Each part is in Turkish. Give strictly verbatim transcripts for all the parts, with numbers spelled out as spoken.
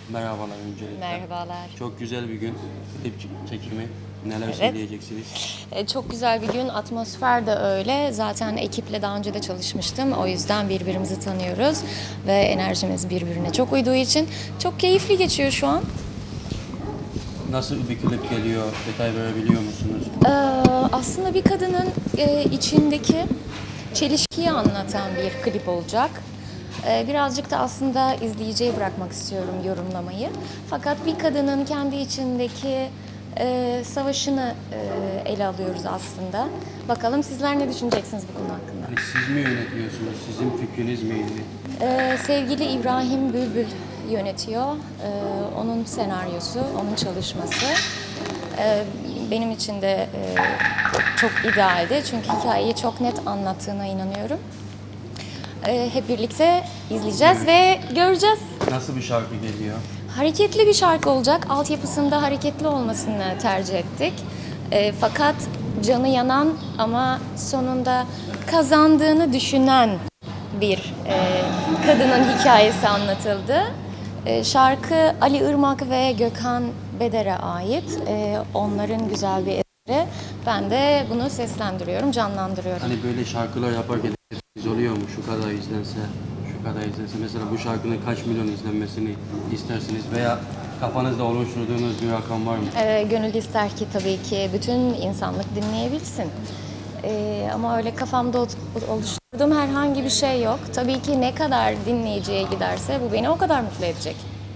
Merhabalar öncelikle. Merhabalar. Çok güzel bir gün. Klip çekimi. Neler Evet. söyleyeceksiniz? E, Çok güzel bir gün, atmosfer de öyle. Zaten ekiple daha önce de çalışmıştım. O yüzden birbirimizi tanıyoruz ve enerjimiz birbirine çok uyduğu için çok keyifli geçiyor şu an. Nasıl bir klip geliyor? Detay verebiliyor musunuz? Ee, aslında bir kadının e, içindeki çelişkiyi anlatan bir klip olacak. Ee, birazcık da aslında izleyiciye bırakmak istiyorum yorumlamayı. Fakat bir kadının kendi içindeki e, savaşını e, ele alıyoruz aslında. Bakalım sizler ne düşüneceksiniz bu konu hakkında? Hani siz mi yönetiyorsunuz? Sizin fikriniz miydi? Ee, sevgili İbrahim Bülbül yönetiyor. Ee, onun senaryosu, onun çalışması. Ee, benim için de e, çok idealdi. Çünkü hikayeyi çok net anlattığına inanıyorum. Ee, hep birlikte izleyeceğiz ve göreceğiz. Nasıl bir şarkı geliyor? Hareketli bir şarkı olacak. Altyapısında hareketli olmasını tercih ettik. Ee, fakat canı yanan ama sonunda kazandığını düşünen bir e, kadının hikayesi anlatıldı. E, şarkı Ali Irmak ve Gökhan Beder'e ait. E, onların güzel bir eseri. Ben de bunu seslendiriyorum, canlandırıyorum. Hani böyle şarkılar yaparken biz oluyor mu? Şu kadar izlense, şu kadar izlense. Mesela bu şarkının kaç milyon izlenmesini istersiniz veya kafanızda oluşturduğunuz bir rakam var mı? E, gönül ister ki tabii ki bütün insanlık dinleyebilsin. E, ama öyle kafamda oluşturduğum herhangi bir şey yok. Tabii ki ne kadar dinleyiciye giderse bu beni o kadar mutlu edecek.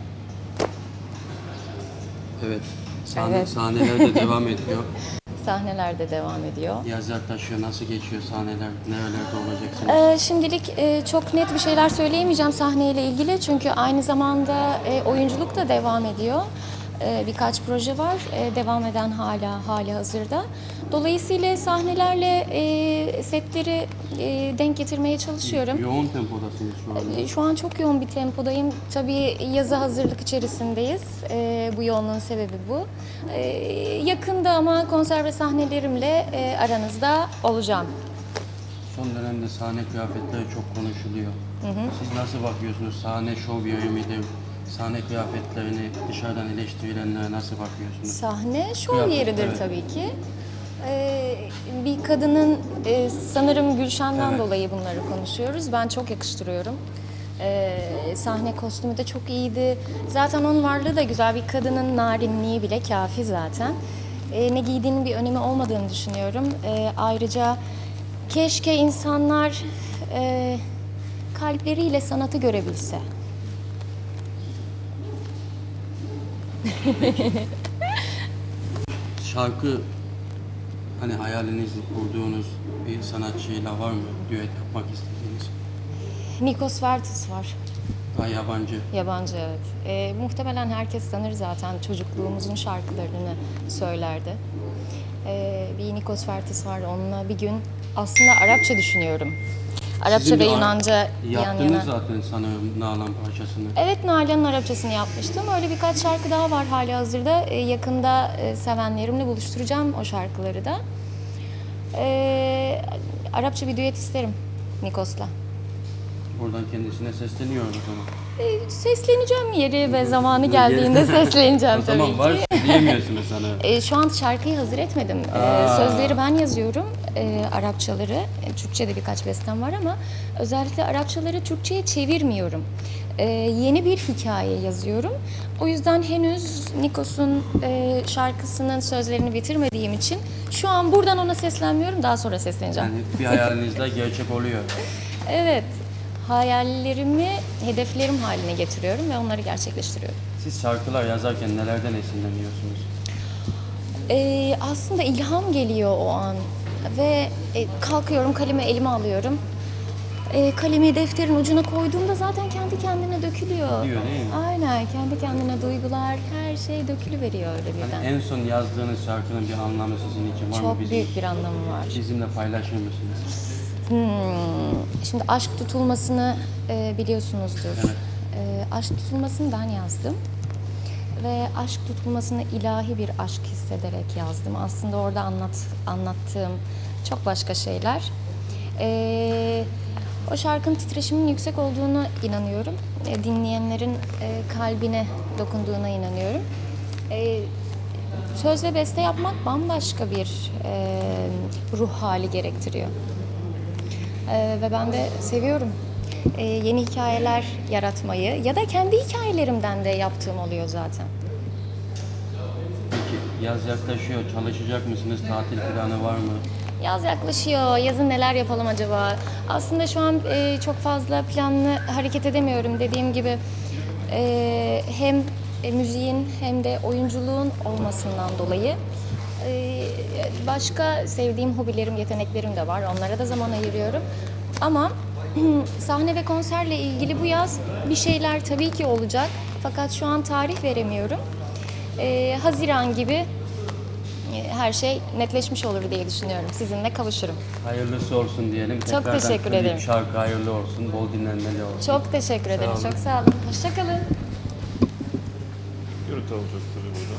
Evet. Sahne, Evet. Sahneler de devam ediyor. Sahneler de devam ediyor. Yazlar taşıyor. Nasıl geçiyor sahneler? Nerelerde olacaksınız? Ee, şimdilik e, çok net bir şeyler söyleyemeyeceğim sahneyle ilgili çünkü aynı zamanda e, oyunculuk da devam ediyor. E, birkaç proje var e, devam eden hala hali hazırda. Dolayısıyla sahnelerle e, setleri e, denk getirmeye çalışıyorum. Yoğun tempodasınız şu anda. E, Şu an çok yoğun bir tempodayım. Tabii yaza hazırlık içerisindeyiz. E, bu yoğunluğun sebebi bu. E, yakında ama konserve sahnelerimle e, aranızda olacağım. Son dönemde sahne kıyafetleri çok konuşuluyor. Siz nasıl bakıyorsunuz? Sahne şov yeri midir? Sahne kıyafetlerini dışarıdan eleştirilenlere nasıl bakıyorsunuz? Sahne şov Kıyafet, yeridir evet. tabii ki. Ee, bir kadının e, sanırım Gülşen'den Evet. dolayı bunları konuşuyoruz. Ben çok yakıştırıyorum. Ee, sahne kostümü de çok iyiydi. Zaten onun varlığı da güzel. Bir kadının narinliği bile kafi zaten. Ee, ne giydiğinin bir önemi olmadığını düşünüyorum. Ee, ayrıca keşke insanlar e, kalpleriyle sanatı görebilse. Şarkı, hani hayalinizde kurduğunuz bir sanatçıyla var mı? Düet yapmak istediğiniz? Nikos Vertis var. Ha, yabancı. Yabancı evet. Ee, muhtemelen herkes tanır zaten çocukluğumuzun şarkılarını söylerdi. Ee, bir Nikos Vertis var onunla bir gün aslında Arapça düşünüyorum. Arapça Sizin ve de Yunanca yan Yaptınız yana. zaten sanırım Nalan parçasını. Evet Nalan'ın Arapçasını yapmıştım. Öyle birkaç şarkı daha var hali hazırda. Ee, yakında e, sevenlerimle buluşturacağım o şarkıları da. Ee, Arapça bir düet isterim Nikos'la. Oradan kendisine sesleniyor o zaman. Ee, sesleneceğim yeri ve zamanı geldiğinde sesleneceğim O tabii zaman ki. var diyemiyorsunuz sanırım. E, şu an şarkıyı hazır etmedim. E, Aa. sözleri ben yazıyorum, e, Arapçaları. E, Türkçe'de birkaç bestem var ama özellikle Arapçaları Türkçe'ye çevirmiyorum. E, yeni bir hikaye yazıyorum. O yüzden henüz Nikos'un e, şarkısının sözlerini bitirmediğim için şu an buradan ona seslenmiyorum, daha sonra sesleneceğim. Yani bir hayalinizde gerçek oluyor. Evet, hayallerimi hedeflerim haline getiriyorum ve onları gerçekleştiriyorum. Siz şarkılar yazarken nelerden esinleniyorsunuz? Ee, aslında ilham geliyor o an ve e, kalkıyorum kalemi elime alıyorum. E, kalemi defterin ucuna koyduğumda zaten kendi kendine dökülüyor. Diyor değil mi? Aynen kendi kendine duygular her şey dökülüveriyor öyle birden. Hani en son yazdığınız şarkının bir anlamı sizin için var mı? Çok Bizim, büyük bir anlamı var. bizimle paylaşır mısınız? Hmm, Şimdi aşk tutulmasını e, biliyorsunuzdur. Evet. E, aşk tutulmasını ben yazdım. Ve aşk tutulmasını ilahi bir aşk hissederek yazdım. Aslında orada anlat, anlattığım çok başka şeyler. Ee, o şarkının titreşiminin yüksek olduğunu inanıyorum. e, dinleyenlerin e, kalbine dokunduğuna inanıyorum. E, söz ve beste yapmak bambaşka bir e, ruh hali gerektiriyor. E, ve ben de seviyorum. E, yeni hikayeler yaratmayı ya da kendi hikayelerimden de yaptığım oluyor zaten. Peki yaz yaklaşıyor. Çalışacak mısınız? Tatil planı var mı? Yaz yaklaşıyor. Yazın neler yapalım acaba? Aslında şu an e, çok fazla planlı hareket edemiyorum. Dediğim gibi e, hem e, müziğin hem de oyunculuğun olmasından dolayı e, başka sevdiğim hobilerim, yeteneklerim de var. Onlara da zaman ayırıyorum. Ama sahne ve konserle ilgili bu yaz bir şeyler tabii ki olacak. Fakat şu an tarih veremiyorum. E, Haziran gibi her şey netleşmiş olur diye düşünüyorum. Sizinle kavuşurum. Hayırlısı olsun diyelim. Çok Tekrardan teşekkür klip, ederim. şarkı hayırlı olsun. Bol dinlenmeli olsun. Çok teşekkür ederim. olun. Çok sağ olun. Hoşça kalın. Görüntü alacakları burada.